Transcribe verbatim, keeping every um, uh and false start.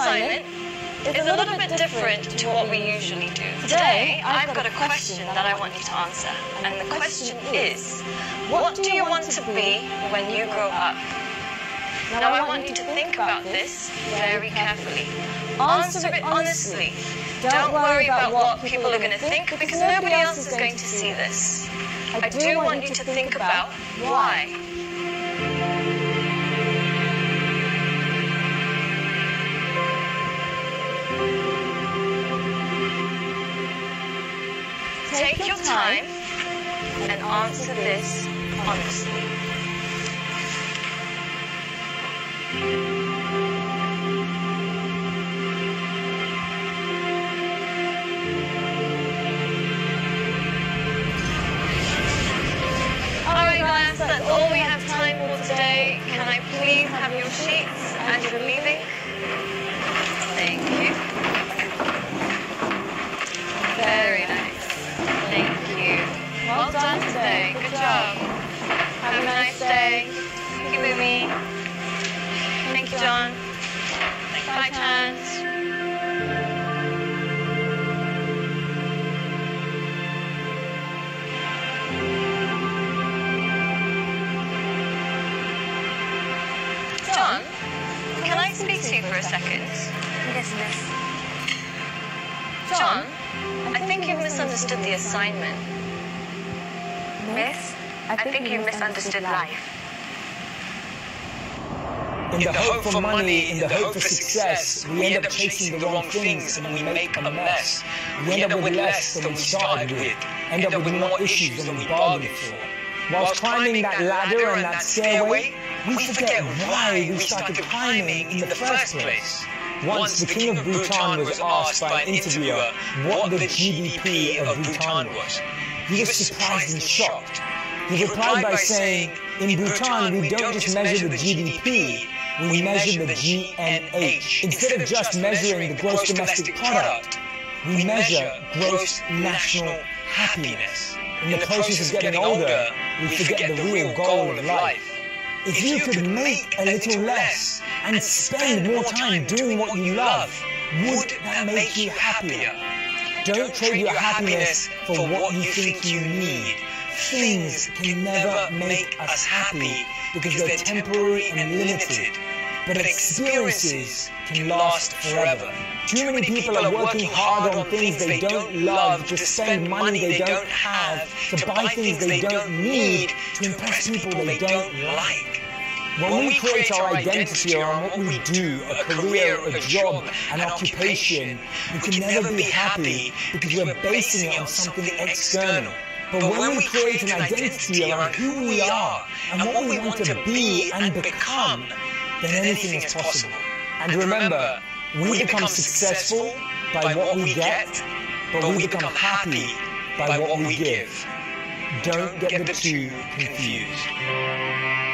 assignment is a little bit different to what we usually do. Today, I've got a question that I want you to answer. And the question is, what do you want to be when you grow up? Now, I want you to think about this very carefully. Answer it honestly. Don't worry about what people are going to think, because nobody else is going to see this. I do want you to think about why. Take your time and answer this honestly. Alright guys, that's all we have time for today. Can I please have your sheets as you're leaving? Thank you. Very nice. Thank you. Well done today. Good job. Have a nice day. Thank you, Boomy. Thank you, John. Bye, Chance. John, can I speak to you for a second? Yes, miss. John, I think you've misunderstood the assignment. Miss, I think you've misunderstood life. In the hope for money, in the hope for success, we end up chasing the wrong things and we make a mess. We end up with less than we started with, end up with more issues than we bargained for. Whilst climbing that ladder and that stairway, we forget why we started climbing in the first place. Once the king of Bhutan was asked by an interviewer what the G D P of Bhutan was, he was surprised and shocked. He replied by saying, in Bhutan we don't just measure the G D P, we measure the G N H. Instead of just measuring the gross domestic product, we measure gross national happiness. In the process of getting older, we forget the real goal of life. If you could make a little less and spend more time doing what you love, would that make you happier? Don't trade your happiness for what you think you need. Things can never make us happy because they're temporary and limited, but experiences can last forever. Too many people are working hard on things they don't love, to spend money they don't have, to buy things they don't need, to impress people they don't like. When we create our identity around what we do, a career, a job, an occupation, we can never be happy because we're basing it on something external. But when we create an identity around who we are and what we want to be and become, then anything is possible. And remember, we become successful by what we get, but we become happy by what we give. Don't get the two confused.